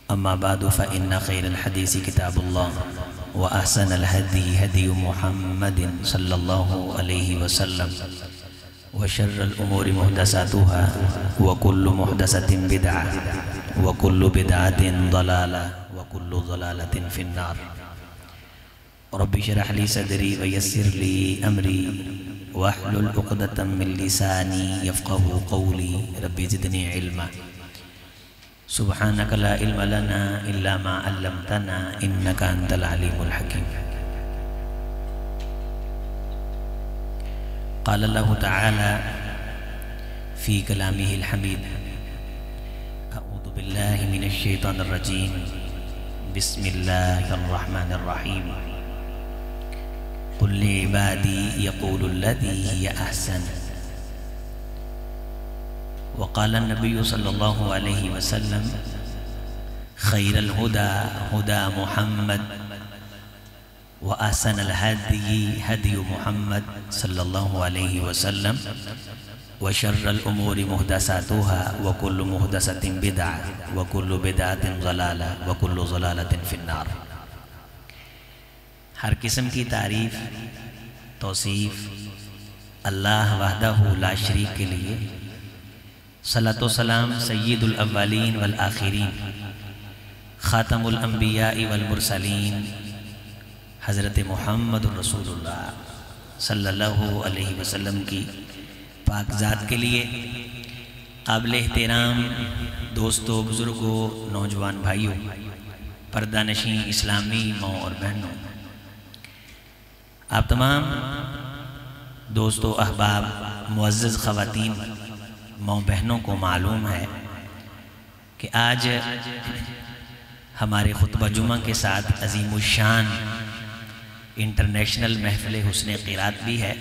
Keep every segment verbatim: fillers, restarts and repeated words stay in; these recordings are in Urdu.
أما بعد فإن خير الحديث كتاب الله وأحسن الهدي هدي محمد صلى الله عليه وسلم وشر الأمور محدثاتها وكل محدثة بدعة وكل بدعة ضلالة وكل ضلالة في النار. رب اشرح لي صدري ويسر لي أمري واحلل عقدة من لساني يفقه قولي. رب زدني علما. سبحانك لا علم لنا إلا ما علمتنا إنك أنت العليم الحكيم. قال الله تعالى في كلامه الحميد: أعوذ بالله من الشيطان الرجيم بسم الله الرحمن الرحيم. قل لعبادي يقول الذي هي أحسن. وقال النبي صلى الله عليه وسلم: خير الهدى هدى محمد وأحسن الهدي هدي محمد صلى الله عليه وسلم وشر الأمور محدثاتها وكل محدثة بدعة وكل بدعة ضلالة وكل ضلالة في النار. ہر قسم کی تعریف توصیف اللہ وحدہ لا شریک کے لیے. صلاۃ و سلام سید الاولین والآخرین خاتم الانبیاء والمرسلین حضرت محمد رسول اللہ صلی اللہ علیہ وسلم کی پاک ذات کے لیے. قابل احترام دوستوں، بزرگوں، نوجوان بھائیوں، پردہ نشین اسلامی ماں اور بہنوں، آپ تمام دوستوں، احباب، معزز خواتین، ماں بہنوں کو معلوم ہے کہ آج ہمارے خطبہ جمعہ کے ساتھ عظیم الشان انٹرنیشنل محفل حسن قرات بھی ہے،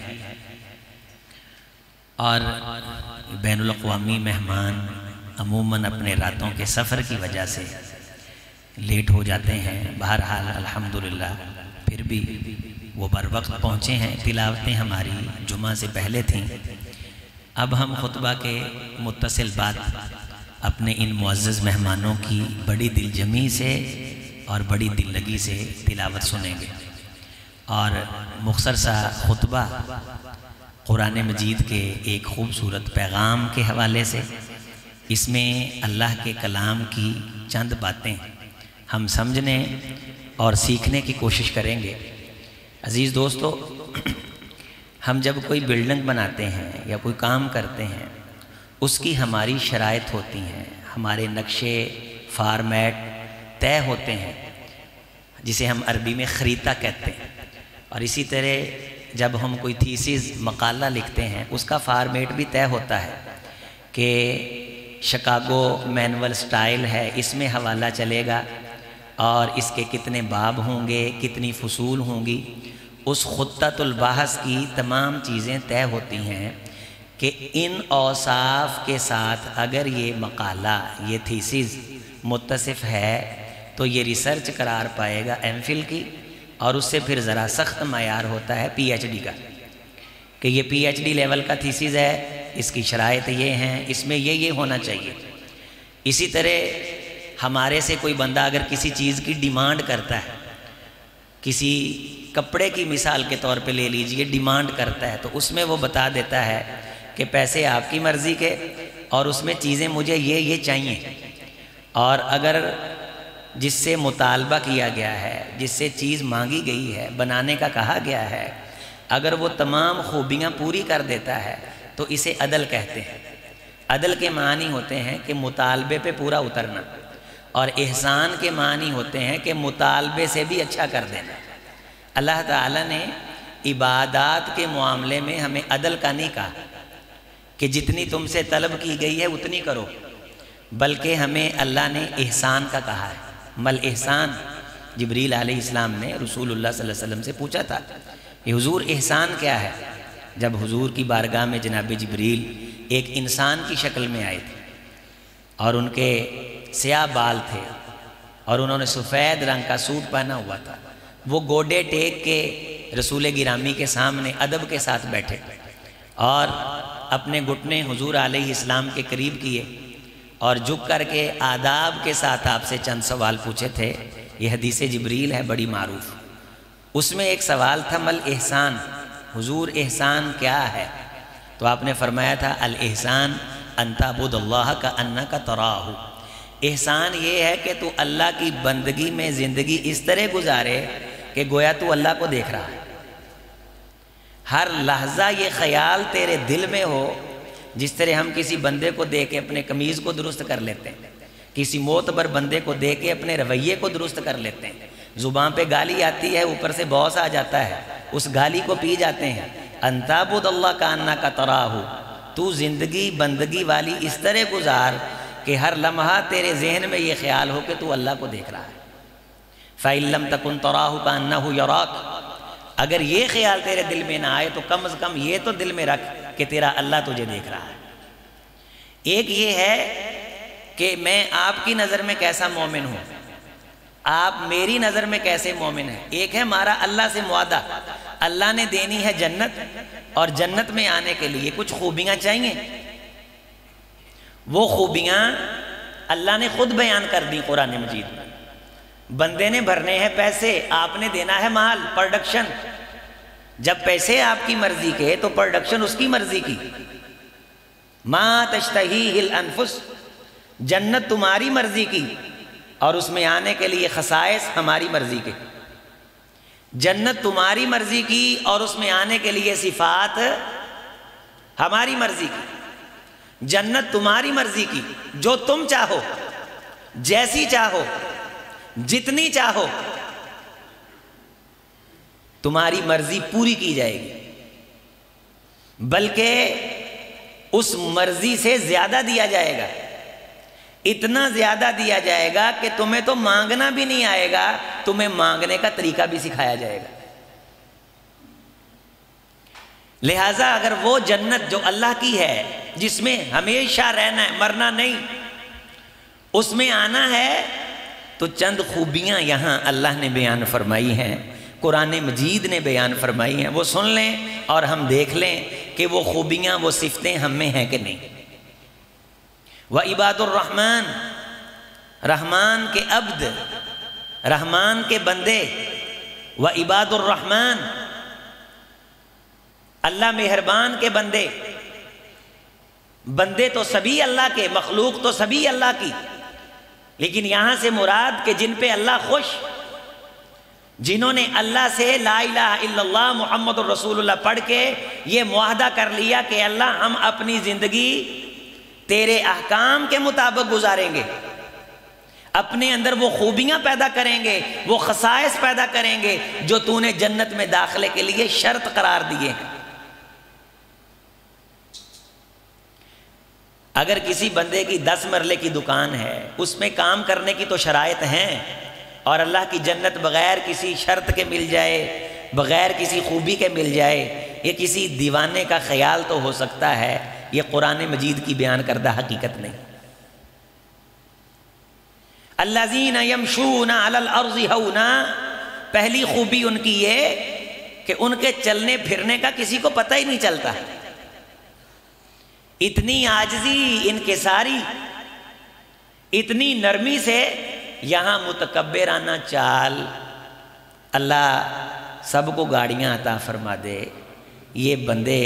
اور بین الاقوامی مہمان عموماً اپنے راتوں کے سفر کی وجہ سے لیٹ ہو جاتے ہیں. بہرحال الحمدللہ پھر بھی وہ بر وقت پہنچے ہیں. تلاوتیں ہماری جمعہ سے پہلے تھیں. اب ہم خطبہ کے متصل بات اپنے ان معزز مہمانوں کی بڑی دل جمی سے اور بڑی دل لگی سے تلاوت سنیں گے. اور مختصر سا خطبہ قرآن مجید کے ایک خوبصورت پیغام کے حوالے سے، اس میں اللہ کے کلام کی چند باتیں ہم سمجھنے اور سیکھنے کی کوشش کریں گے. عزیز دوستو، ہم جب کوئی بلڈنگ بناتے ہیں یا کوئی کام کرتے ہیں، اس کی ہماری شرائط ہوتی ہیں، ہمارے نقشے فارمیٹ طے ہوتے ہیں، جسے ہم عربی میں خریطہ کہتے ہیں. اور اسی طرح جب ہم کوئی تھیسز مقالہ لکھتے ہیں، اس کا فارمیٹ بھی طے ہوتا ہے کہ شکاگو مینول سٹائل ہے، اس میں حوالہ چلے گا اور اس کے کتنے باب ہوں گے، کتنی فصول ہوں گی. اس خطۃ البحث کی تمام چیزیں طے ہوتی ہیں کہ ان اوصاف کے ساتھ اگر یہ مقالہ، یہ تھیسز متصف ہے تو یہ ریسرچ قرار پائے گا ایم فل کی. اور اس سے پھر ذرا سخت معیار ہوتا ہے پی ایچ ڈی کا، کہ یہ پی ایچ ڈی لیول کا تھیسز ہے، اس کی شرائط یہ ہیں، اس میں یہ یہ ہونا چاہیے. اسی طرح ہمارے سے کوئی بندہ اگر کسی چیز کی ڈیمانڈ کرتا ہے، کسی کپڑے کی مثال کے طور پہ لے لیجئے، ڈیمانڈ کرتا ہے، تو اس میں وہ بتا دیتا ہے کہ پیسے آپ کی مرضی کے اور اس میں چیزیں مجھے یہ یہ چاہیے. اور اگر جس سے مطالبہ کیا گیا ہے، جس سے چیز مانگی گئی ہے، بنانے کا کہا گیا ہے، اگر وہ تمام خوبیاں پوری کر دیتا ہے تو اسے عدل کہتے ہیں. عدل کے معنی ہوتے ہیں کہ مطالبے پہ پورا اترنا، اور احسان کے معنی ہوتے ہیں کہ مطالبے سے بھی اچھا کر دینا. اللہ تعالیٰ نے عبادات کے معاملے میں ہمیں عدل کا نہیں کہا کہ جتنی تم سے طلب کی گئی ہے اتنی کرو، بلکہ ہمیں اللہ نے احسان کا کہا ہے. مل احسان، جبریل علیہ السلام نے رسول اللہ صلی اللہ علیہ وسلم سے پوچھا تھا کہ حضور احسان کیا ہے؟ جب حضور کی بارگاہ میں جناب جبریل ایک انسان کی شکل میں آئے تھے اور ان کے سیاہ بال تھے اور انہوں نے سفید رنگ کا سوٹ پہنا ہوا تھا، وہ گوڈے ٹیک کے رسول گرامی کے سامنے ادب کے ساتھ بیٹھے اور اپنے گھٹنے حضور علیہ السلام کے قریب کیے اور جھک کر کے آداب کے ساتھ آپ سے چند سوال پوچھے تھے. یہ حدیث جبریل ہے بڑی معروف. اس میں ایک سوال تھا مل احسان، حضور احسان کیا ہے؟ تو آپ نے فرمایا تھا الاحسان ان تعبد اللہ کأنک تراہ. احسان یہ ہے کہ تو اللہ کی بندگی میں زندگی اس طرح گزارے کہ گویا تو اللہ کو دیکھ رہا ہے. ہر لحظہ یہ خیال تیرے دل میں ہو جس طرح ہم کسی بندے کو دیکھ کے اپنے قمیض کو درست کر لیتے ہیں، کسی معتبر بندے کو دیکھ کے اپنے رویے کو درست کر لیتے ہیں. زبان پہ گالی آتی ہے، اوپر سے بوس آ جاتا ہے، اس گالی کو پی جاتے ہیں. ان تعبد اللہ کأنک تراہ، تو زندگی بندگی والی اس طرح گزار کہ ہر لمحہ تیرے ذہن میں یہ خیال ہو کہ تو اللہ کو دیکھ رہا ہے. فَإِن لَمْ تَكُنْ تَرَاهُ كَأَنَّهُ يَرَاكَ. اگر یہ خیال تیرے دل میں نہ آئے تو کم از کم یہ تو دل میں رکھ کہ تیرا اللہ تجھے دیکھ رہا ہے. ایک یہ ہے کہ میں آپ کی نظر میں کیسا مومن ہوں، آپ میری نظر میں کیسے مومن ہیں. ایک ہے ہمارا اللہ سے معاہدہ، اللہ نے دینی ہے جنت، اور جنت میں آنے کے لیے کچھ خوبیاں چاہیے. وہ خوبیاں اللہ نے خود بیان کر دی قرآن مجید میں. بندے نے بھرنے ہیں پیسے، آپ نے دینا ہے مال، پروڈکشن. جب پیسے آپ کی مرضی کے تو پروڈکشن اس کی مرضی کی. ما تشتہیہ الانفس، جنت تمہاری مرضی کی اور اس میں آنے کے لیے خصائص ہماری مرضی کے. جنت تمہاری مرضی کی اور اس میں آنے کے لیے صفات ہماری مرضی کی. جنت تمہاری مرضی کی، جو تم چاہو، جیسی چاہو، جتنی چاہو، تمہاری مرضی پوری کی جائے گی. بلکہ اس مرضی سے زیادہ دیا جائے گا. اتنا زیادہ دیا جائے گا کہ تمہیں تو مانگنا بھی نہیں آئے گا، تمہیں مانگنے کا طریقہ بھی سکھایا جائے گا. لہٰذا اگر وہ جنت جو اللہ کی ہے، جس میں ہمیشہ رہنا ہے، مرنا نہیں، اس میں آنا ہے تو چند خوبیاں یہاں اللہ نے بیان فرمائی ہیں، قرآن مجید نے بیان فرمائی ہیں. وہ سن لیں اور ہم دیکھ لیں کہ وہ خوبیاں، وہ صفتیں ہم میں ہیں کہ نہیں. وعباد الرحمن، رحمان کے عبد، رحمان کے بندے. وعباد الرحمن، اللہ مہربان کے بندے. بندے تو سبھی اللہ کے، مخلوق تو سبھی اللہ کی، لیکن یہاں سے مراد کہ جن پہ اللہ خوش، جنہوں نے اللہ سے لا الہ الا اللہ محمد الرسول اللہ پڑھ کے یہ معاہدہ کر لیا کہ اللہ ہم اپنی زندگی تیرے احکام کے مطابق گزاریں گے، اپنے اندر وہ خوبیاں پیدا کریں گے، وہ خصائص پیدا کریں گے جو تو نے جنت میں داخلے کے لیے شرط قرار دیے ہیں. اگر کسی بندے کی دس مرلے کی دکان ہے، اس میں کام کرنے کی تو شرائط ہیں، اور اللہ کی جنت بغیر کسی شرط کے مل جائے، بغیر کسی خوبی کے مل جائے، یہ کسی دیوانے کا خیال تو ہو سکتا ہے، یہ قرآن مجید کی بیان کردہ حقیقت نہیں. الذین یمشون علی الارض ہونا، پہلی خوبی ان کی یہ کہ ان کے چلنے پھرنے کا کسی کو پتہ ہی نہیں چلتا. اتنی عاجزی، انکساری، اتنی نرمی سے یہاں متکبرانہ چال. اللہ سب کو گاڑیاں عطا فرما دے. یہ بندے،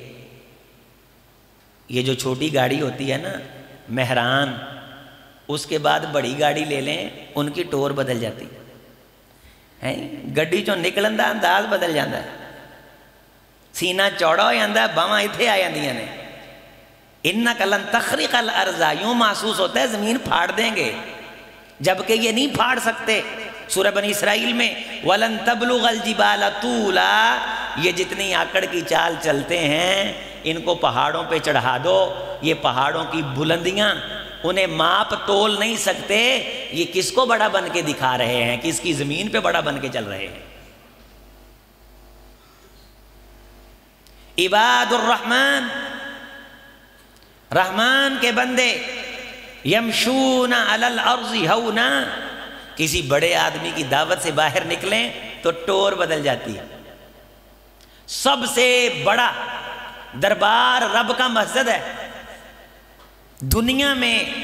یہ جو چھوٹی گاڑی ہوتی ہے نا مہران، اس کے بعد بڑی گاڑی لے لیں، ان کی ٹور بدل جاتی ہے. گڈی چوں نکلن دا انداز بدل جاتا ہے، سینہ چوڑا ہو جاتا ہے، باواں اتھے آ جاندیاں نے. اِنَّكَ لَن تَخْرِقَ الْأَرْضَ، یوں محسوس ہوتا ہے زمین پھاڑ دیں گے، جبکہ یہ نہیں پھاڑ سکتے. سورہ بنی اسرائیل میں وَلَن تَبْلُغَ الْجِبَالَ طُولًا، یہ جتنی آکڑ کی چال چلتے ہیں ان کو پہاڑوں پہ چڑھا دو، یہ پہاڑوں کی بلندیاں انہیں ماپ تول نہیں سکتے. یہ کس کو بڑا بن کے دکھا رہے ہیں، کس کی زمین پہ بڑا بن کے چل رہے ہیں. عباد الرحمن، رحمان کے بندے. یمشون علی الارض ہونا، کسی بڑے آدمی کی دعوت سے باہر نکلیں تو ٹور بدل جاتی ہے. سب سے بڑا دربار رب کا مسجد ہے دنیا میں.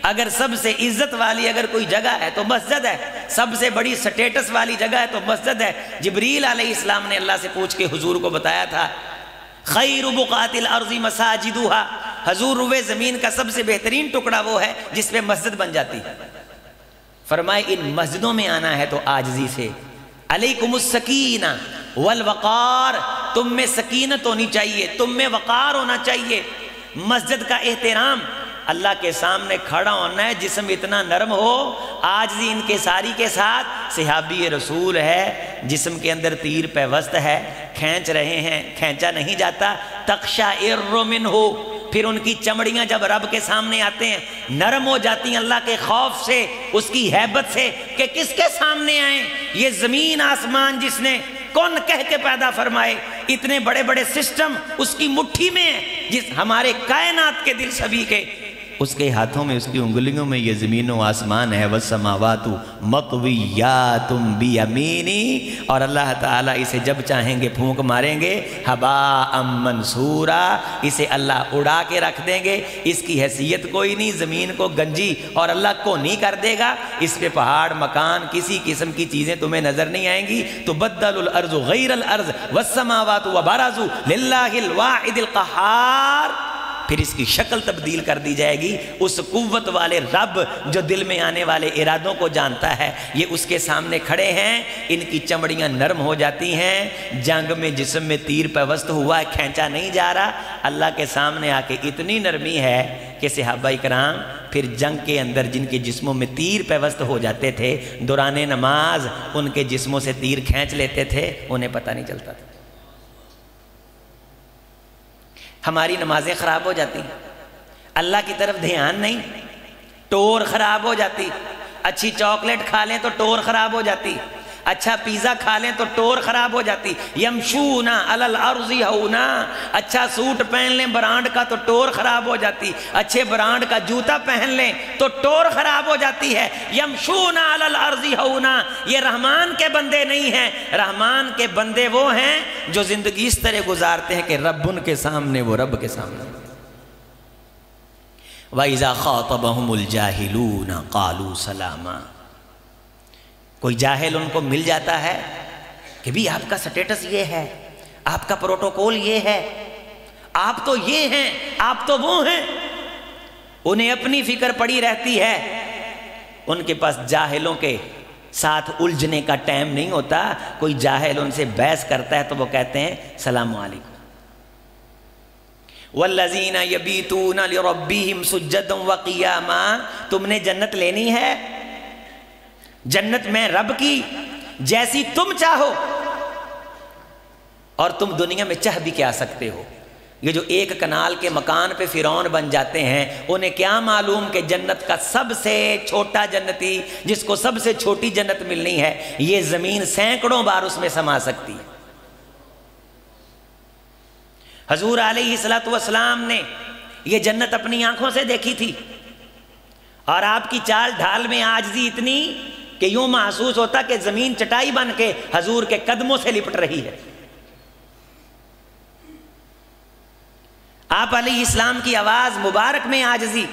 اگر سب سے عزت والی اگر کوئی جگہ ہے تو مسجد ہے، سب سے بڑی سٹیٹس والی جگہ ہے تو مسجد ہے۔ جبریل علیہ السلام نے اللہ سے پوچھ کے حضور کو بتایا تھا خیر بقعات الارض مساجدها، حضور روئے زمین کا سب سے بہترین ٹکڑا وہ ہے جس پہ مسجد بن جاتی ہے۔ فرمائے ان مسجدوں میں آنا ہے تو عاجزی سے، علیکم السکینہ والوقار، تم میں سکینت ہونی چاہیے، تم میں وقار ہونا چاہیے، مسجد کا احترام، اللہ کے سامنے کھڑا ہونا ہے، جسم اتنا نرم ہو، عاجزی انکساری کے ساتھ۔ صحابی رسول ہے، جسم کے اندر تیر پیوست ہے، کھینچ رہے ہیں، کھینچا نہیں جاتا، تقشعر منہ، پھر ان کی چمڑیاں جب رب کے سامنے آتے ہیں نرم ہو جاتی ہیں اللہ کے خوف سے، اس کی ہیبت سے کہ کس کے سامنے آئیں، یہ زمین آسمان جس نے کون کہہ کے پیدا فرمائے، اتنے بڑے بڑے سسٹم اس کی مٹھی میں ہے، جس ہمارے کائنات کے دل سبھی کے اس کے ہاتھوں میں، اس کی انگلیوں میں یہ زمین و آسمان ہے، والسماوات مطویات بیمینی، اور اللہ تعالیٰ اسے جب چاہیں گے پھونک ماریں گے، ہباء منصورا، اسے اللہ اڑا کے رکھ دیں گے، اس کی حیثیت کوئی نہیں، زمین کو گنجی اور اللہ کو نہیں کر دے گا، اس پہ پہاڑ مکان کسی قسم کی چیزیں تمہیں نظر نہیں آئیں گی، تو بدل الارض غیر الارض والسماوات وبرزوا للہ الواحد القہار، پھر اس کی شکل تبدیل کر دی جائے گی، اس قوت والے رب جو دل میں آنے والے ارادوں کو جانتا ہے، یہ اس کے سامنے کھڑے ہیں، ان کی چمڑیاں نرم ہو جاتی ہیں، جنگ میں جسم میں تیر پیوست ہوا ہے، کھینچا نہیں جا رہا، اللہ کے سامنے آ کے اتنی نرمی ہے کہ صحابہ کرام پھر جنگ کے اندر جن کے جسموں میں تیر پیوست ہو جاتے تھے، دوران نماز ان کے جسموں سے تیر کھینچ لیتے تھے، انہیں پتہ نہیں چلتا تھا۔ ہماری نمازیں خراب ہو جاتی، اللہ کی طرف دھیان نہیں، ٹور خراب ہو جاتی، اچھی چاکلیٹ کھا لیں تو ٹور خراب ہو جاتی، اچھا پیزا کھا لیں تو ٹور خراب ہو جاتی، یمشونا علی الارض ہونا، اچھا سوٹ پہن لیں برانڈ کا تو ٹور خراب ہو جاتی، اچھے برانڈ کا جوتا پہن لیں تو ٹور خراب ہو جاتی ہے۔ یمشونا علی الارض ہونا، یہ رحمان کے بندے نہیں ہیں، رحمان کے بندے وہ ہیں جو زندگی اس طرح گزارتے ہیں کہ رب ان کے سامنے، وہ رب کے سامنے۔ وَإِذَا خَاطَبَهُمُ الْجَاهِلُونَ قَالُوا سَلَامًا، کوئی جاہل ان کو مل جاتا ہے کہ بھی آپ کا سٹیٹس یہ ہے، آپ کا پروٹوکول یہ ہے، آپ تو یہ ہیں، آپ تو وہ ہیں، انہیں اپنی فکر پڑی رہتی ہے، ان کے پاس جاہلوں کے ساتھ الجھنے کا ٹائم نہیں ہوتا۔ کوئی جاہل ان سے بحث کرتا ہے تو وہ کہتے ہیں السلام علیکم۔ والذین یبیتون لربہم سجدا وقیاما، تم نے جنت لینی ہے، جنت میں رب کی جیسی تم چاہو، اور تم دنیا میں چاہ بھی کیا سکتے ہو۔ یہ جو ایک کنال کے مکان پہ فرعون بن جاتے ہیں، انہیں کیا معلوم کہ جنت کا سب سے چھوٹا جنتی، جس کو سب سے چھوٹی جنت ملنی ہے، یہ زمین سینکڑوں بار اس میں سما سکتی ہے۔ حضور علیہ السلام نے یہ جنت اپنی آنکھوں سے دیکھی تھی، اور آپ کی چال ڈھال میں عاجزی اتنی کہ یوں محسوس ہوتا کہ زمین چٹائی بن کے حضور کے قدموں سے لپٹ رہی ہے۔ آپ علیہ السلام کی آواز مبارک میں عاجزی،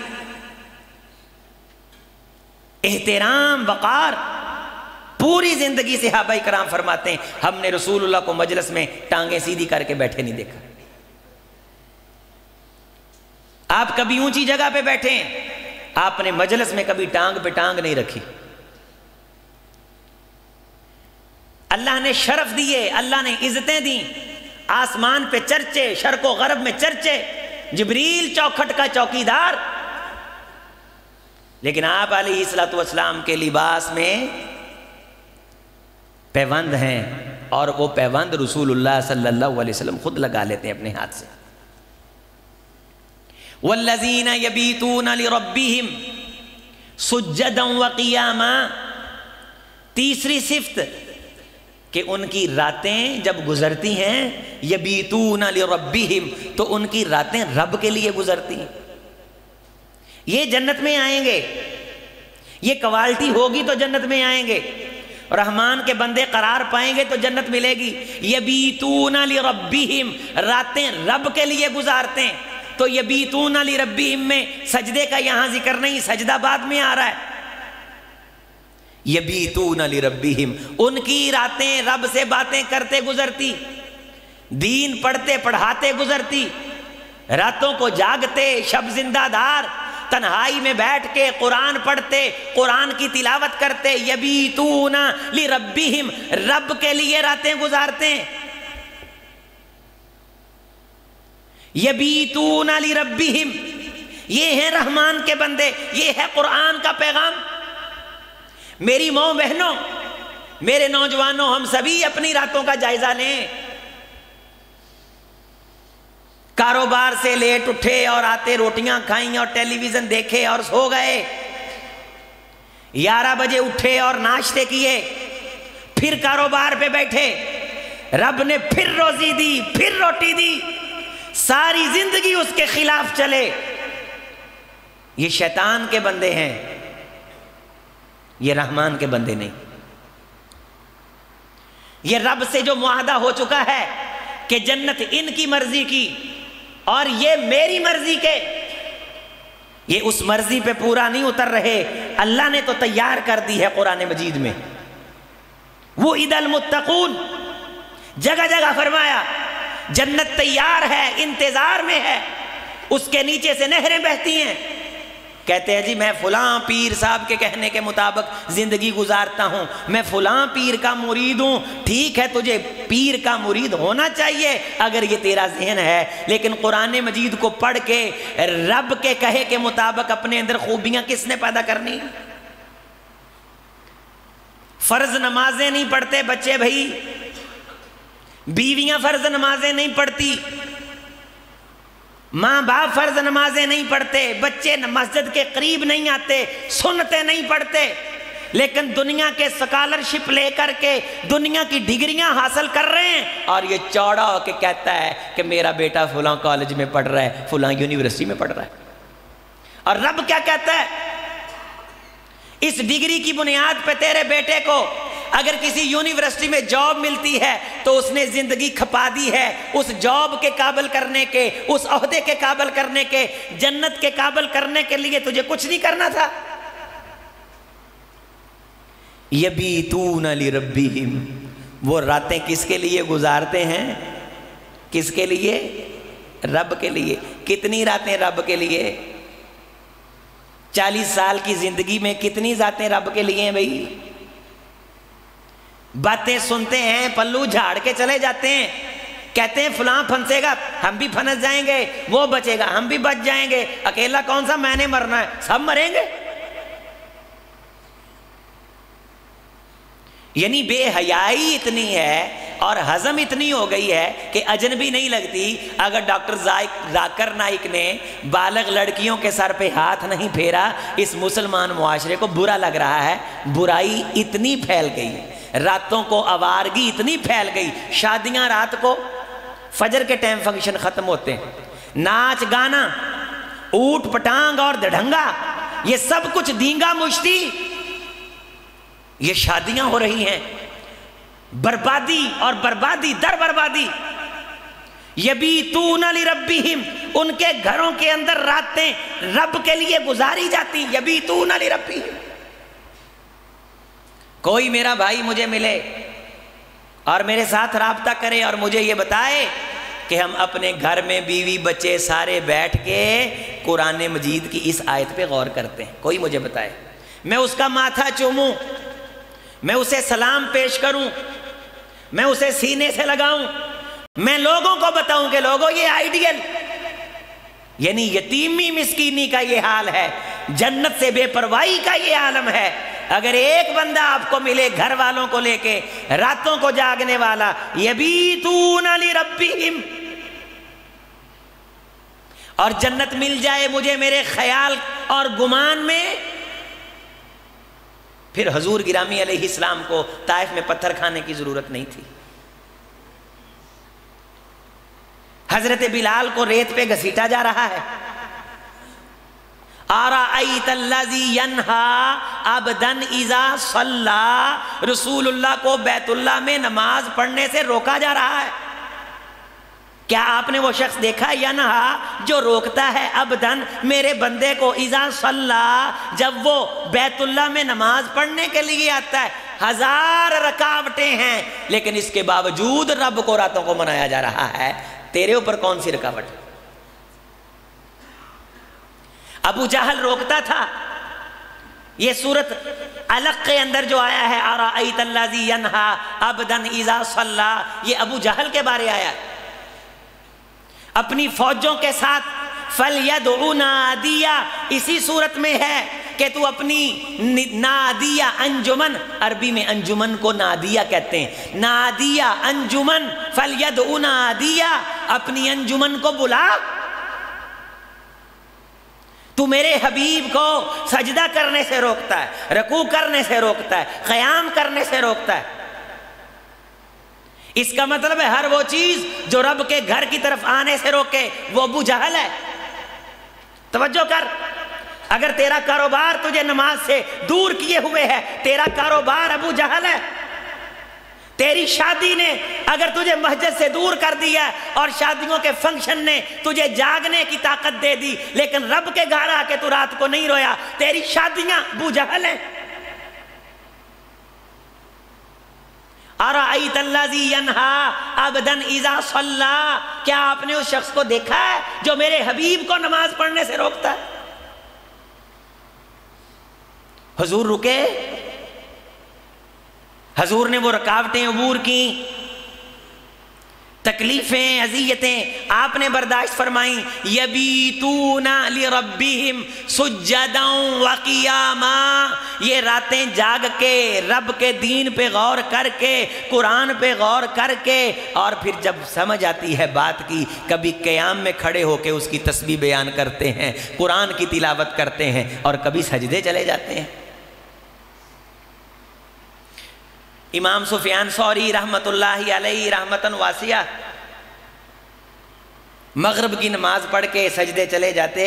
احترام، وقار، پوری زندگی صحابہ کرام فرماتے ہیں ہم نے رسول اللہ کو مجلس میں ٹانگیں سیدھی کر کے بیٹھے نہیں دیکھا۔ آپ کبھی اونچی جگہ پہ بیٹھے ہیں، آپ نے مجلس میں کبھی ٹانگ پہ ٹانگ نہیں رکھی۔ اللہ نے شرف دیے، اللہ نے عزتیں دیں، آسمان پہ چرچے، شرق و غرب میں چرچے، جبریل چوکھٹ کا چوکیدار، لیکن آپ علیہ السلام کے لباس میں پیوند ہیں، اور وہ پیوند رسول اللہ صلی اللہ علیہ وسلم خود لگا لیتے ہیں اپنے ہاتھ سے۔ والذین یبیتون لربہم سجدا وقیاما، تیسری صفت کہ ان کی راتیں جب گزرتی ہیں، یبیتون لربہم، تو ان کی راتیں رب کے لیے گزرتی ہیں۔ یہ جنت میں آئیں گے، یہ کوالٹی ہوگی تو جنت میں آئیں گے، رحمان کے بندے قرار پائیں گے تو جنت ملے گی۔ یبیتون لربہم، راتیں رب کے لیے گزارتے ہیں، تو یبیتون لربہم میں سجدے کا یہاں ذکر نہیں، سجدہ بعد میں آ رہا ہے۔ یبیتون لربہم، ان کی راتیں رب سے باتیں کرتے گزرتی، دین پڑھتے پڑھاتے گزرتی، راتوں کو جاگتے، شب زندہ دار، تنہائی میں بیٹھ کے قرآن پڑھتے، قرآن کی تلاوت کرتے، یبیتون لربہم، رب کے لیے راتیں گزارتے ہیں۔ یبیتون لربہم، یہ ہیں رحمان کے بندے، یہ ہے قرآن کا پیغام۔ میری ماں بہنوں، میرے نوجوانوں، ہم سبھی اپنی راتوں کا جائزہ لیں۔ کاروبار سے لیٹ اٹھے اور آتے روٹیاں کھائیں اور ٹیلی ویژن دیکھے اور سو گئے، گیارہ بجے اٹھے اور ناشتے کیے، پھر کاروبار پہ بیٹھے، رب نے پھر روزی دی، پھر روٹی دی، ساری زندگی اس کے خلاف چلے۔ یہ شیطان کے بندے ہیں، یہ رحمان کے بندے نہیں۔ یہ رب سے جو معاہدہ ہو چکا ہے کہ جنت ان کی مرضی کی اور یہ میری مرضی کے، یہ اس مرضی پہ پورا نہیں اتر رہے۔ اللہ نے تو تیار کر دی ہے قرآن مجید میں، وہ عِدَ الْمُتَّقُونَ، جگہ جگہ فرمایا جنت تیار ہے، انتظار میں ہے، اس کے نیچے سے نہریں بہتی ہیں۔ کہتے ہیں جی میں فلاں پیر صاحب کے کہنے کے مطابق زندگی گزارتا ہوں، میں فلاں پیر کا مرید ہوں۔ ٹھیک ہے، تجھے پیر کا مرید ہونا چاہیے اگر یہ تیرا ذہن ہے، لیکن قرآن مجید کو پڑھ کے رب کے کہے کے مطابق اپنے اندر خوبیاں کس نے پیدا کرنی؟ فرض نمازیں نہیں پڑھتے بچے بھائی، بیویاں فرض نمازیں نہیں پڑھتی، ماں باپ فرض نمازیں نہیں پڑھتے، بچے مسجد کے قریب نہیں آتے، سنتے نہیں پڑھتے، لیکن دنیا کے سکالرشپ لے کر کے دنیا کی ڈگریاں حاصل کر رہے ہیں، اور یہ چوڑا ہو کے کہتا ہے کہ میرا بیٹا فلاں کالج میں پڑھ رہا ہے، فلاں یونیورسٹی میں پڑھ رہا ہے۔ اور رب کیا کہتا ہے؟ اس ڈگری کی بنیاد پہ تیرے بیٹے کو اگر کسی یونیورسٹی میں جاب ملتی ہے تو اس نے زندگی کھپا دی ہے اس جاب کے قابل کرنے کے، اس عہدے کے قابل کرنے کے، جنت کے قابل کرنے کے لیے تجھے کچھ نہیں کرنا تھا۔ یبیتون لربہم، وہ راتیں کس کے لیے گزارتے ہیں؟ کس کے لیے؟ رب کے لیے۔ کتنی راتیں رب کے لیے؟ چالیس سال کی زندگی میں کتنی راتیں رب کے لیے ہیں بھائی؟ باتیں سنتے ہیں، پلو جھاڑ کے چلے جاتے ہیں، کہتے ہیں فلاں پھنسے گا ہم بھی پھنس جائیں گے، وہ بچے گا ہم بھی بچ جائیں گے، اکیلا کون سا میں نے مرنا ہے، سب مریں گے۔ یعنی بے حیائی اتنی ہے اور ہضم اتنی ہو گئی ہے کہ اجنبی نہیں لگتی اگر ڈاکٹر ذاکر نائک نے بالغ لڑکیوں کے سر پہ ہاتھ نہیں پھیرا۔ اس مسلمان معاشرے کو برا لگ رہا ہے، برائی اتنی پھیل گئی، راتوں کو آوارگی اتنی پھیل گئی، شادیاں رات کو فجر کے ٹائم فنکشن ختم ہوتے ہیں، ناچ گانا، اوٹ پٹانگ اور دڑھنگا، یہ سب کچھ دینگا مشتی، یہ شادیاں ہو رہی ہیں، بربادی اور بربادی در بربادی۔ یبیتون لربہم، ان کے گھروں کے اندر راتیں رب کے لیے گزاری جاتی، یبیتون لربہم۔ کوئی میرا بھائی مجھے ملے اور میرے ساتھ رابطہ کرے اور مجھے یہ بتائے کہ ہم اپنے گھر میں بیوی بچے سارے بیٹھ کے قرآن مجید کی اس آیت پہ غور کرتے ہیں، کوئی مجھے بتائے، میں اس کا ماتھا چوموں، میں اسے سلام پیش کروں، میں اسے سینے سے لگاؤں، میں لوگوں کو بتاؤں کہ لوگوں یہ آئیڈیل، یعنی یتیمی مسکینی کا یہ حال ہے، جنت سے بے پرواہی کا یہ عالم ہے۔ اگر ایک بندہ آپ کو ملے گھر والوں کو لے کے راتوں کو جاگنے والا، یبیتون لربہم، اور جنت مل جائے مجھے میرے خیال اور گمان میں، پھر حضور گرامی علیہ السلام کو طائف میں پتھر کھانے کی ضرورت نہیں تھی، حضرت بلال کو ریت پہ گھسیٹا جا رہا ہے۔ آرائیت الذی ینہا عبدًا اذا صلی، رسول اللہ کو بیت اللہ میں نماز پڑھنے سے روکا جا رہا ہے۔ کیا آپ نے وہ شخص دیکھا ینہا جو روکتا ہے عبدن میرے بندے کو اذا صلی جب وہ بیت اللہ میں نماز پڑھنے کے لیے آتا ہے. ہزار رکاوٹیں ہیں لیکن اس کے باوجود رب کو راتوں کو منایا جا رہا ہے. تیرے اوپر کون سی رکاوٹ؟ ابو جہل روکتا تھا. یہ سورت علق کے اندر جو آیا ہے ارأیت الذی ینہا عبدا اذا صلی، یہ ابو جہل کے بارے آیا ہے. اپنی فوجوں کے ساتھ فَلْيَدْعُ نَادِيَ اسی صورت میں ہے کہ تو اپنی نادیہ انجمن، عربی میں انجمن کو نادیہ کہتے ہیں، نادیہ انجمن فَلْيَدْعُ نَادِيَ اپنی انجمن کو بلا. تو میرے حبیب کو سجدہ کرنے سے روکتا ہے، رکوع کرنے سے روکتا ہے، قیام کرنے سے روکتا ہے. اس کا مطلب ہے ہر وہ چیز جو رب کے گھر کی طرف آنے سے روکے وہ ابو جہل ہے. توجہ کر، اگر تیرا کاروبار تجھے نماز سے دور کیے ہوئے ہے تیرا کاروبار ابو جہل ہے. تیری شادی نے اگر تجھے مسجد سے دور کر دیا اور شادیوں کے فنکشن نے تجھے جاگنے کی طاقت دے دی لیکن رب کے گھر آ کے تو رات کو نہیں رویا، تیری شادیاں ابو جہل ہیں. ارأیت الذی ینہا عبدا اذا صلی، کیا آپ نے اس شخص کو دیکھا ہے جو میرے حبیب کو نماز پڑھنے سے روکتا ہے؟ حضور رکے، حضور نے وہ رکاوٹیں عبور کی، تکلیفیں اذیتیں آپ نے برداشت فرمائیں. یبیتون لربہم سجدا وقیاما، یہ راتیں جاگ کے رب کے دین پہ غور کر کے قرآن پہ غور کر کے اور پھر جب سمجھ آتی ہے بات کی کبھی قیام میں کھڑے ہو کے اس کی تسبیح بیان کرتے ہیں، قرآن کی تلاوت کرتے ہیں اور کبھی سجدے چلے جاتے ہیں. امام سفیان ثوری رحمت اللہ علیہ رحمتاً واسعہ مغرب کی نماز پڑھ کے سجدے چلے جاتے،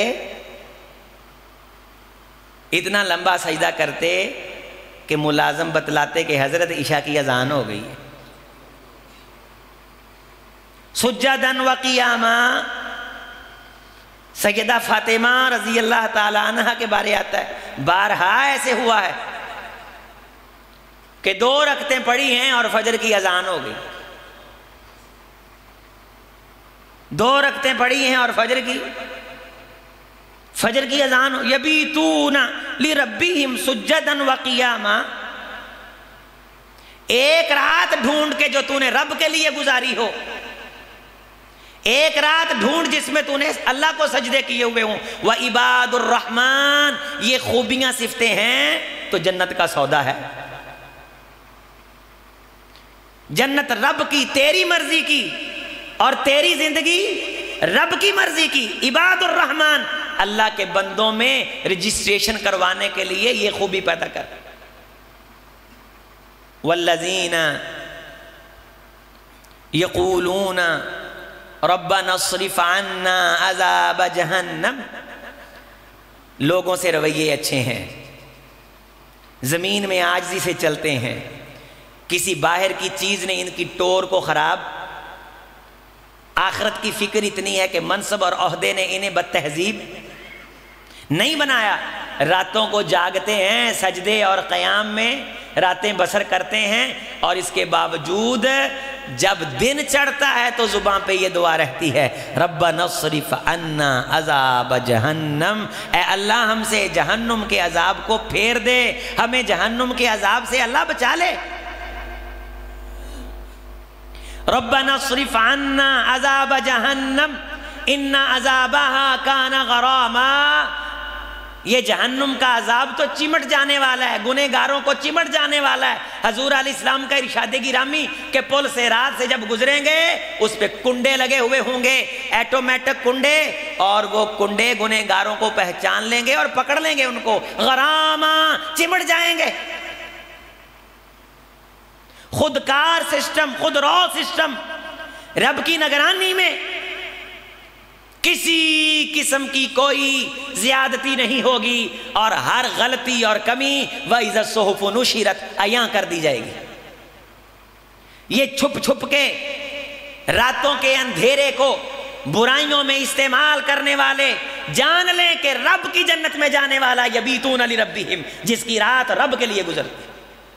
اتنا لمبا سجدہ کرتے کہ ملازم بتلاتے کہ حضرت عشاء کی اذان ہو گئی ہے. سجداً وقیاما، سیدہ فاطمہ رضی اللہ تعالی عنہ کے بارے آتا ہے بارہا ایسے ہوا ہے کہ دو رکعتیں پڑھی ہیں اور فجر کی اذان ہو گئی. دو رکعتیں پڑھی ہیں اور فجر کی فجر کی اذان ہو. یبیتون لربہم سجدا وقیاما، ایک رات ڈھونڈ کے جو تو نے رب کے لیے گزاری ہو، ایک رات ڈھونڈ جس میں تو نے اللہ کو سجدے کیے ہوئے ہوں. وعباد الرحمن، یہ خوبیاں صفتیں ہیں تو جنت کا سودا ہے. جنت رب کی، تیری مرضی کی، اور تیری زندگی رب کی مرضی کی. عباد الرحمن، اللہ کے بندوں میں رجسٹریشن کروانے کے لیے یہ خوبی پیدا کر. والذین یقولون ربنا اصرف عنا عذاب جہنم، لوگوں سے رویے اچھے ہیں، زمین میں عاجزی سے چلتے ہیں، کسی باہر کی چیز نے ان کی ٹور کو خراب، آخرت کی فکر اتنی ہے کہ منصب اور عہدے نے انہیں بد تہذیب نہیں بنایا. راتوں کو جاگتے ہیں، سجدے اور قیام میں راتیں بسر کرتے ہیں، اور اس کے باوجود جب دن چڑھتا ہے تو زبان پہ یہ دعا رہتی ہے ربنا اصرف عنا عذاب جہنم، اے اللہ ہم سے جہنم کے عذاب کو پھیر دے، ہمیں جہنم کے عذاب سے اللہ بچا لے. ربنا اصرف عنا عذاب جہنم ان عذابها کان غراما، یہ جہنم کا عذاب تو چمٹ جانے والا ہے، گنہگاروں کو چمٹ جانے والا ہے. حضور علیہ السلام کا ارشاد گرامی کہ پل سے رات سے جب گزریں گے اس پہ کنڈے لگے ہوئے ہوں گے، ایٹومیٹک کنڈے، اور وہ کنڈے گنہگاروں کو پہچان لیں گے اور پکڑ لیں گے ان کو، غراما، چمٹ جائیں گے. خودکار سسٹم، خود رو سسٹم، رب کی نگرانی میں کسی قسم کی کوئی زیادتی نہیں ہوگی، اور ہر غلطی اور کمی وَإِذَا الصُّحُفُ نُشِرَتْ عیاں کر دی جائے گی. یہ چھپ چھپ کے راتوں کے اندھیرے کو برائیوں میں استعمال کرنے والے جان لیں کہ رب کی جنت میں جانے والا یبیتون لربہم، جس کی رات رب کے لیے گزرتی،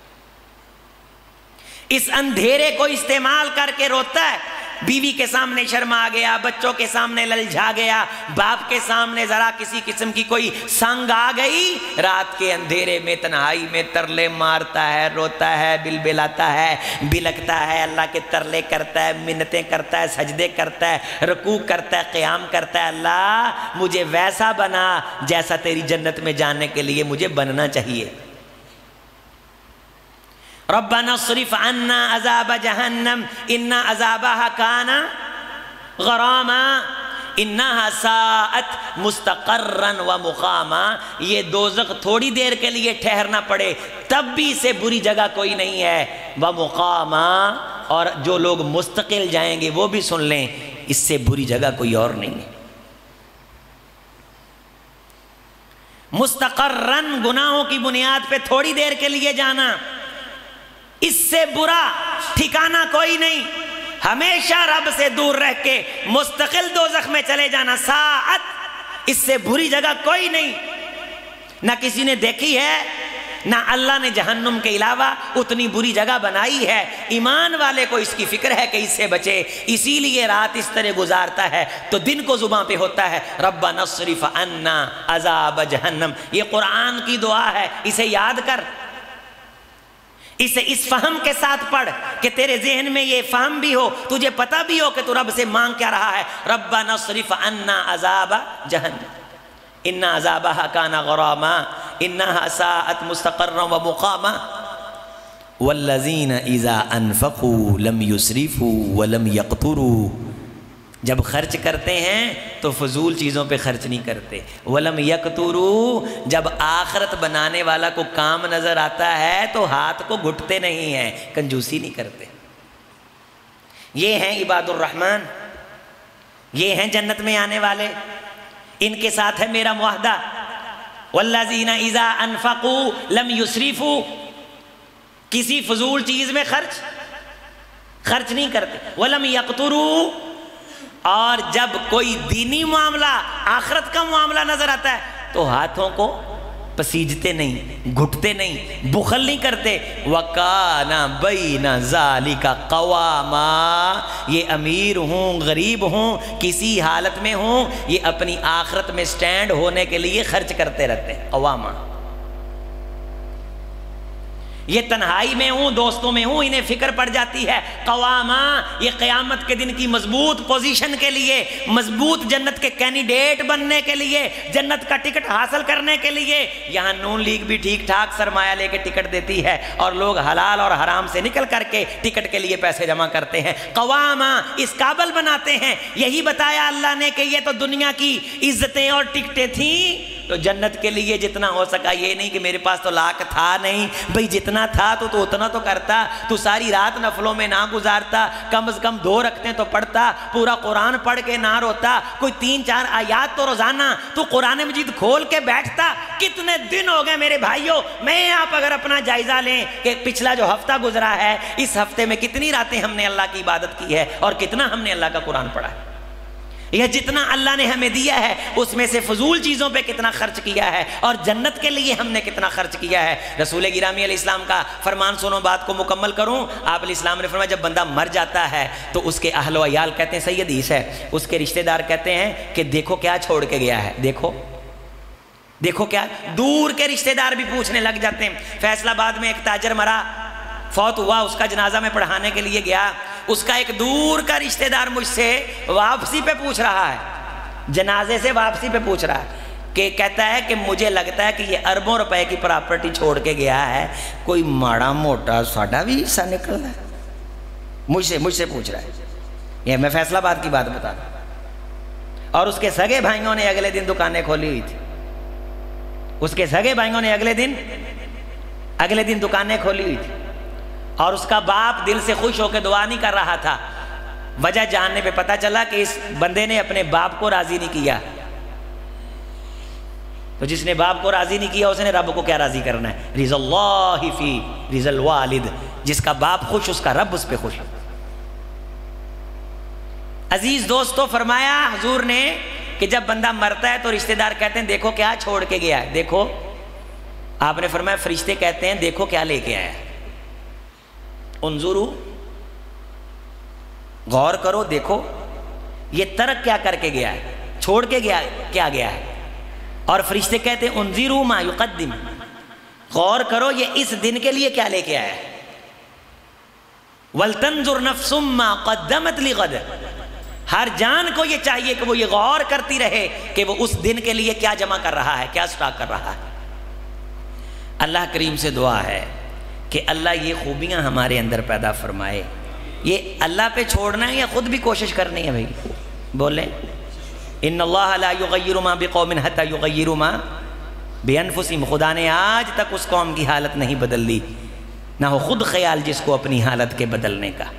اس اندھیرے کو استعمال کر کے روتا ہے۔ بیوی کے سامنے شرما گیا، بچوں کے سامنے للجھا گیا، باپ کے سامنے ذرا کسی قسم کی کوئی سنگ آ گئی، رات کے اندھیرے میں تنہائی میں ترلے مارتا ہے، روتا ہے، بلبلاتا ہے، بلکتا ہے، اللہ کے ترلے کرتا ہے، منتیں کرتا ہے، سجدے کرتا ہے، رکوع کرتا ہے، قیام کرتا ہے، اللہ مجھے ویسا بنا جیسا تیری جنت میں جانے کے لیے مجھے بننا چاہیے۔ ربنا اصرف عنا عذاب جہنم ان عذابها کان غراما انہا ساعت مستقرا و مقاما۔ یہ دوزخ تھوڑی دیر کے لیے ٹھہرنا پڑے تب بھی سے بری جگہ کوئی نہیں ہے، و مقاما، اور جو لوگ مستقل جائیں گے وہ بھی سن لیں اس سے بری جگہ کوئی اور نہیں ہے۔ مستقرن گناہوں کی بنیاد پہ تھوڑی دیر کے لیے جانا، اس سے برا ٹھکانہ کوئی نہیں۔ ہمیشہ رب سے دور رہ کے مستقل دوزخ میں چلے جانا، ساعت، اس سے بری جگہ کوئی نہیں۔ نہ کسی نے دیکھی ہے، نہ اللہ نے جہنم کے علاوہ اتنی بری جگہ بنائی ہے۔ ایمان والے کو اس کی فکر ہے کہ اس سے بچے، اسی لیے رات اس طرح گزارتا ہے تو دن کو زباں پہ ہوتا ہے ربنا اصرف عنا عذاب جہنم۔ یہ قرآن کی دعا ہے، اسے یاد کر، اسے اس فہم کے ساتھ پڑھ کہ تیرے ذہن میں یہ فہم بھی ہو، تجھے پتہ بھی ہو کہ تو رب سے مانگ کیا رہا ہے۔ ربنا اصرف عنا عذاب جہنم ان عذابها کان غراما انها ساءت مستقرا ومقاما والذین اذا انفقوا لم يسرفوا ولم يقتروا۔ جب خرچ کرتے ہیں تو فضول چیزوں پہ خرچ نہیں کرتے، ولم یقتروا، جب آخرت بنانے والا کو کام نظر آتا ہے تو ہاتھ کو گھٹتے نہیں ہیں، کنجوسی نہیں کرتے۔ یہ ہیں عباد الرحمن، یہ ہیں جنت میں آنے والے، ان کے ساتھ ہے میرا معاہدہ۔ والذین اذا انفقوا لم یسرفوا، کسی فضول چیز میں خرچ خرچ نہیں کرتے، ولم یقتروا، اور جب کوئی دینی معاملہ، آخرت کا معاملہ نظر آتا ہے تو ہاتھوں کو پسیجتے نہیں، گھٹتے نہیں، بخل نہیں کرتے۔ وَكَانَ بَيْنَ ذَلِكَ قَوَامًا، یہ امیر ہوں، غریب ہوں، کسی حالت میں ہوں، یہ اپنی آخرت میں سٹینڈ ہونے کے لیے خرچ کرتے رہتے ہیں۔ قواما، یہ تنہائی میں ہوں، دوستوں میں ہوں، انہیں فکر پڑ جاتی ہے۔ قواما، یہ قیامت کے دن کی مضبوط پوزیشن کے لیے، مضبوط جنت کے کینڈیڈیٹ بننے کے لیے، جنت کا ٹکٹ حاصل کرنے کے لیے۔ یہاں نون لیگ بھی ٹھیک ٹھاک سرمایہ لے کے ٹکٹ دیتی ہے اور لوگ حلال اور حرام سے نکل کر کے ٹکٹ کے لیے پیسے جمع کرتے ہیں۔ قواما، اس قابل بناتے ہیں۔ یہی بتایا اللہ نے کہ یہ تو دنیا کی عزتیں اور ٹکٹیں تھیں تو جنت کے لیے جتنا ہو سکا، یہ نہیں کہ میرے پاس تو لاکھ تھا نہیں بھئی، جتنا تھا تو تو اتنا تو کرتا، تو ساری رات نفلوں میں نہ گزارتا، کم از کم دو رکھتے تو پڑھتا، پورا قرآن پڑھ کے نہ روتا، کوئی تین چار آیات تو روزانہ تو قرآن مجید کھول کے بیٹھتا۔ کتنے دن ہو گئے میرے بھائیوں، میں آپ اگر اپنا جائزہ لیں کہ پچھلا جو ہفتہ گزرا ہے، اس ہفتے میں کتنی راتیں ہم نے اللہ کی عبادت کی ہے اور کتنا ہم نے اللہ کا قرآن پڑھا ہے، یہ جتنا اللہ نے ہمیں دیا ہے اس میں سے فضول چیزوں پہ کتنا خرچ کیا ہے اور جنت کے لیے ہم نے کتنا خرچ کیا ہے۔ رسول گرامی علیہ السلام کا فرمان سنو، بات کو مکمل کروں۔ آپ علیہ السلام نے فرمایا جب بندہ مر جاتا ہے تو اس کے اہل و عیال کہتے ہیں، صحیح حدیث ہے، اس کے رشتہ دار کہتے ہیں کہ دیکھو کیا چھوڑ کے گیا ہے، دیکھو دیکھو کیا، دور کے رشتہ دار بھی پوچھنے لگ جاتے ہیں۔ فیصل آباد میں ایک تاجر مرا، فوت ہوا، اس کا جنازہ میں پڑھانے کے لیے گیا، اس کا ایک دور کا رشتہ دار مجھ سے واپسی پہ پوچھ رہا ہے، جنازے سے واپسی پہ پوچھ رہا ہے کہ کہتا ہے کہ مجھے لگتا ہے کہ یہ اربوں روپے کی پراپرٹی چھوڑ کے گیا ہے، کوئی ماڑا موٹا ساڈا بھی حصہ نکل رہا ہے، مجھ سے مجھ سے پوچھ رہا ہے۔ یہ میں فیصل آباد کی بات بتا رہا ہوں۔ اور اس کے سگے بھائیوں نے اگلے دن دکانیں کھولی ہوئی تھی، اس کے سگے بھائیوں نے اگلے دن اگلے دن دکانیں کھولی ہوئی تھی، اور اس کا باپ دل سے خوش ہو کے دعا نہیں کر رہا تھا۔ وجہ جاننے پہ پتہ چلا کہ اس بندے نے اپنے باپ کو راضی نہیں کیا، تو جس نے باپ کو راضی نہیں کیا اس نے رب کو کیا راضی کرنا ہے؟ رضا اللہ فی رضا الوالد، جس کا باپ خوش اس کا رب اس پہ خوش۔ عزیز دوستو، فرمایا حضور نے کہ جب بندہ مرتا ہے تو رشتہ دار کہتے ہیں دیکھو کیا چھوڑ کے گیا ہے، دیکھو. آپ نے فرمایا فرشتے کہتے ہیں دیکھو کیا لے کے آیا ہے. انظرو، غور کرو، دیکھو یہ ترک کیا کر کے گیا ہے، چھوڑ کے گیا کیا گیا ہے. اور فرشتے کہتے ہیں انظرو ما یقدم، غور کرو یہ اس دن کے لیے کیا لے کے آیا ہے. وَلْتَنْظُرْ نَفْسٌ مَّا قَدَّمَتْ لِغَدٍ، ہر جان کو یہ چاہیے کہ وہ یہ غور کرتی رہے کہ وہ اس دن کے لیے کیا جمع کر رہا ہے، کیا سٹاک کر رہا ہے. اللہ کریم سے دعا ہے کہ اللہ یہ خوبیاں ہمارے اندر پیدا فرمائے. یہ اللہ پہ چھوڑنا ہے یا خود بھی کوشش کرنی ہے؟ بھائی بولیں. ان اللہ لا یغیر ما بقوم حتی یغیروا ما بانفسہم، خدا نے آج تک اس قوم کی حالت نہیں بدل دی، نہ ہو خود خیال جس کو اپنی حالت کے بدلنے کا.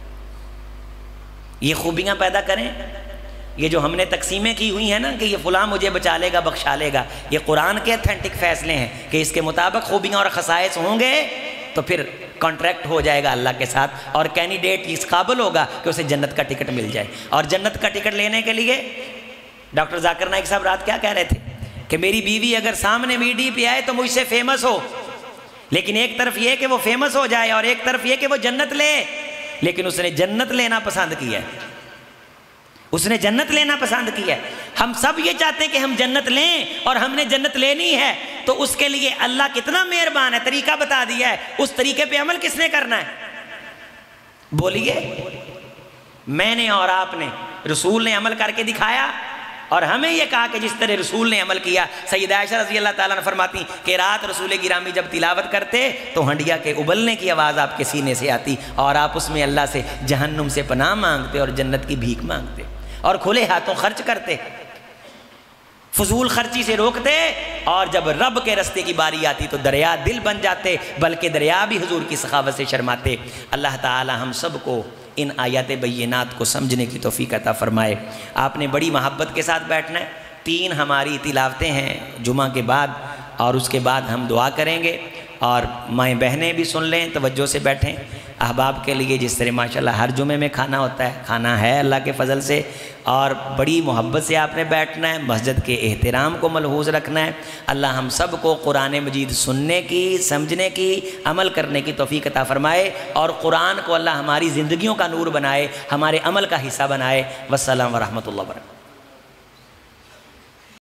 یہ خوبیاں پیدا کریں. یہ جو ہم نے تقسیمیں کی ہوئی ہیں نا کہ یہ فلاں مجھے بچا لے گا بخشا لے گا، یہ قرآن کے اتھینٹک فیصلے ہیں کہ اس کے مطابق خوبیاں اور خصائص ہوں گے تو پھر کانٹریکٹ ہو جائے گا اللہ کے ساتھ، اور کینڈیڈیٹ اس قابل ہوگا کہ اسے جنت کا ٹکٹ مل جائے. اور جنت کا ٹکٹ لینے کے لیے ڈاکٹر ذاکر نائک صاحب رات کیا کہہ رہے تھے کہ میری بیوی اگر سامنے ویڈی پہ آئے تو مجھ سے فیمس ہو، لیکن ایک طرف یہ کہ وہ فیمس ہو جائے اور ایک طرف یہ کہ وہ جنت لے. لیکن اس نے جنت لینا پسند کیا ہے، اس نے جنت لینا پسند کیا ہے. ہم سب یہ چاہتے ہیں کہ ہم جنت لیں اور ہم نے جنت لینی ہے، تو اس کے لیے اللہ کتنا مہربان ہے، طریقہ بتا دیا ہے. اس طریقے پہ عمل کس نے کرنا ہے؟ بولیے. میں نے اور آپ نے، رسول نے عمل کر کے دکھایا اور ہمیں یہ کہا کہ جس طرح رسول نے عمل کیا. سیدہ عائشہ رضی اللہ تعالیٰ عنہ فرماتی کہ رات رسول گرامی جب تلاوت کرتے تو ہنڈیا کے ابلنے کی آواز آپ کے سینے سے آتی اور آپ اس میں اللہ سے جہنم سے پناہ مانگتے اور جنت کی بھیک مانگتے اور کھلے ہاتھوں خرچ کرتے، فضول خرچی سے روکتے. اور جب رب کے رستے کی باری آتی تو دریا دل بن جاتے، بلکہ دریا بھی حضور کی سخاوت سے شرماتے. اللہ تعالی ہم سب کو ان آیات بینات کو سمجھنے کی توفیق عطا فرمائے. آپ نے بڑی محبت کے ساتھ بیٹھنا ہے. تین ہماری تلاوتیں ہیں جمعہ کے بعد، اور اس کے بعد ہم دعا کریں گے. اور مائیں بہنیں بھی سن لیں، توجہ سے بیٹھیں. احباب کے لیے جس طرح ماشاءاللہ ہر جمعے میں کھانا ہوتا ہے، کھانا ہے اللہ کے فضل سے، اور بڑی محبت سے آپ نے بیٹھنا ہے، مسجد کے احترام کو ملحوظ رکھنا ہے. اللہ ہم سب کو قرآن مجید سننے کی، سمجھنے کی، عمل کرنے کی توفیق عطا فرمائے، اور قرآن کو اللہ ہماری زندگیوں کا نور بنائے، ہمارے عمل کا حصہ بنائے. والسلام ورحمۃ اللہ وبرکاتہ.